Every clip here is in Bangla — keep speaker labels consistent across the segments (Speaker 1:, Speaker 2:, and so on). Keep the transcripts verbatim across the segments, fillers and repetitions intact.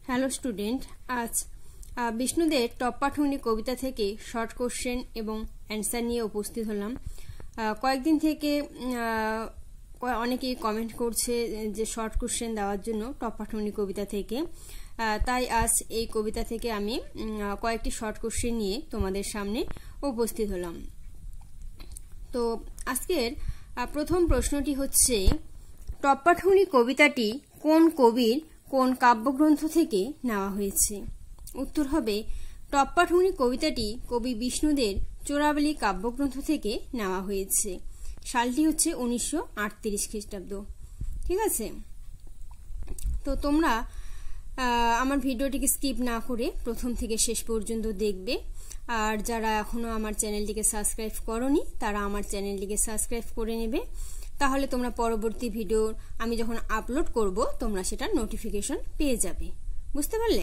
Speaker 1: হ্যালো স্টুডেন্ট, আজ বিষ্ণুদের টপ্পা-ঠুংরি কবিতা থেকে শর্ট কোশ্চেন এবং অ্যান্সার নিয়ে উপস্থিত হলাম। কয়েকদিন থেকে অনেকেই কমেন্ট করছে যে শর্ট কোশ্চেন দেওয়ার জন্য টপ্পা-ঠুংরি কবিতা থেকে, তাই আজ এই কবিতা থেকে আমি কয়েকটি শর্ট কোশ্চেন নিয়ে তোমাদের সামনে উপস্থিত হলাম। তো আজকের প্রথম প্রশ্নটি হচ্ছে, টপ্পা-ঠুংরি কবিতাটি কোন কবির কোন কাব্যগ্রন্থ থেকে নেওয়া হয়েছে? উত্তর হবে, টপ্পা-ঠুংরি কবিতাটি কবি বিষ্ণুদের চোরাবালি কাব্যগ্রন্থ থেকে নেওয়া হয়েছে। সালটি হচ্ছে উনিশশো আটত্রিশ খ্রিস্টাব্দ। ঠিক আছে, তো তোমরা আমার ভিডিওটিকে স্কিপ না করে প্রথম থেকে শেষ পর্যন্ত দেখবে। আর যারা এখনো আমার চ্যানেলটিকে সাবস্ক্রাইব করনি তারা আমার চ্যানেলটিকে সাবস্ক্রাইব করে নেবে, তাহলে তোমরা পরবর্তী ভিডিও আমি যখন আপলোড করব তোমরা সেটা নোটিফিকেশন পেয়ে যাবে। বুঝতে পারলে?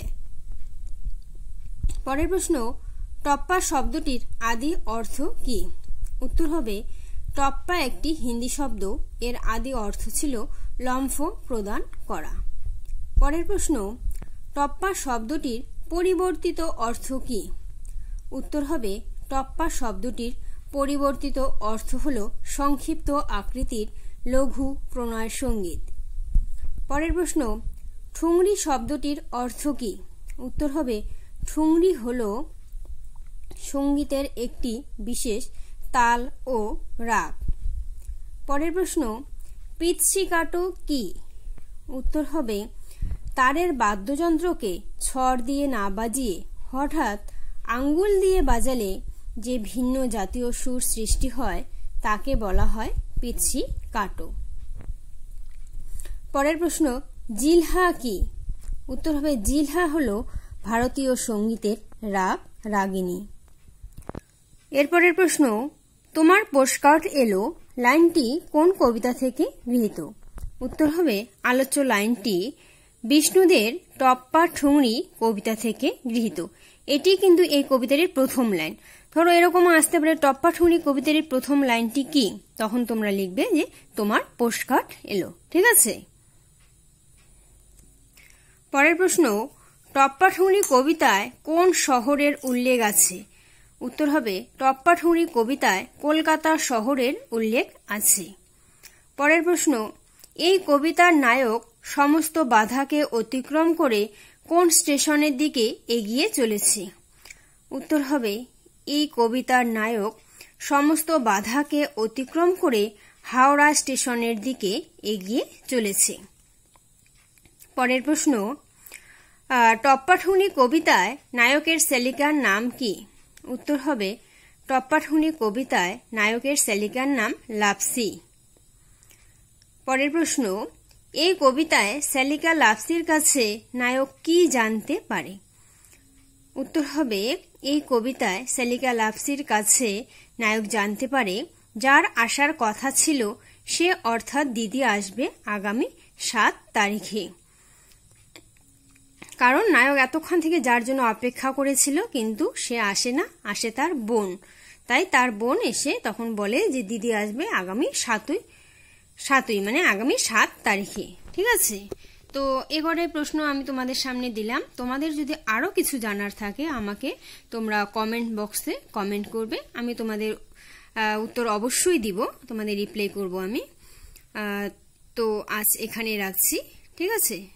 Speaker 1: পরের প্রশ্ন, টপ্পা শব্দটির আদি অর্থ কি? উত্তর হবে, টপ্পা একটি হিন্দি শব্দ, এর আদি অর্থ ছিল লম্ফ প্রদান করা। পরের প্রশ্ন, টপ্পা শব্দটির পরিবর্তিত অর্থ কি? উত্তর হবে, টপ্পা শব্দটির পরিবর্তিত অর্থ হল সংক্ষিপ্ত আকৃতির লঘু প্রণয় সঙ্গীত। পরের প্রশ্ন, ঠুংরি শব্দটির অর্থ কি? উত্তর হবে, ঠুংরি হল সঙ্গীতের একটি বিশেষ তাল ও রাগ। পরের প্রশ্ন, পিচ্চিকাটো কি? উত্তর হবে, তারের বাদ্যযন্ত্রকে ছড় দিয়ে না বাজিয়ে হঠাৎ আঙ্গুল দিয়ে বাজালে যে ভিন্ন জাতীয় সুর সৃষ্টি হয় তাকে বলা হয় পিচ্চিকাটো। পরের প্রশ্ন, জিলহা কি? উত্তর হবে, জিলহা হল ভারতীয় সঙ্গীতের রাগ রাগিনী। এরপরের প্রশ্ন, তোমার পোস্টকার্ড এলো লাইনটি কোন কবিতা থেকে গৃহীত? উত্তর হবে, আলোচ্য লাইনটি বিষ্ণুদের টপ্পা-ঠুংরি কবিতা থেকে গৃহীত। এটি কিন্তু এই কবিতাটির প্রথম লাইন। ধরো এরকম আসতে পারে, টপ্পা-ঠুংরি কবিতাটির প্রথম লাইনটি কি? তখন তোমরা লিখবে যে তোমার পোস্টকার্ড এলো। ঠিক আছে। পরের প্রশ্ন, টপ্পা-ঠুংরি কবিতায় কোন শহরের উল্লেখ আছে? উত্তর হবে, টপ্পা-ঠুংরি কবিতায় কলকাতা শহরের উল্লেখ আছে। পরের প্রশ্ন, এই কবিতার নায়ক সমস্ত বাধাকে অতিক্রম করে কোন স্টেশনের দিকে এগিয়ে চলেছে? উত্তর হবে, এই কবিতার নায়ক সমস্ত বাধাকে অতিক্রম করে হাওড়া স্টেশনের দিকে এগিয়ে চলেছে। পরের প্রশ্ন, টপ্পা-ঠুংরি কবিতায় নায়কের শ্যালিকার নাম কি? উত্তর হবে, টপ্পা-ঠুংরি কবিতায় নায়কের শ্যালিকার নাম লাপসি। পরের প্রশ্ন, এই কবিতায় শ্যালিকা লাপসির কাছে নায়ক কি জানতে পারে? উত্তর হবে, এই কবিতায় শ্যালিকা লাপসির কাছে নায়ক জানতে পারে যার আসার কথা ছিল সে অর্থাৎ দিদি আসবে আগামী সাত তারিখে। কারণ নায়ক এতক্ষণ থেকে যার জন্য অপেক্ষা করেছিল কিন্তু সে আসে না, আসে তার বোন। তাই তার বোন এসে তখন বলে যে দিদি আসবে আগামী সাতই সাতই মানে আগামী সাত তারিখে। ঠিক আছে, তো এবারে প্রশ্ন আমি তোমাদের সামনে দিলাম। তোমাদের যদি আরো কিছু জানার থাকে আমাকে তোমরা কমেন্ট বক্সে কমেন্ট করবে, আমি তোমাদের উত্তর অবশ্যই দিব, তোমাদের রিপ্লাই করব আমি। তো আজ এখানে রাখছি। ঠিক আছে।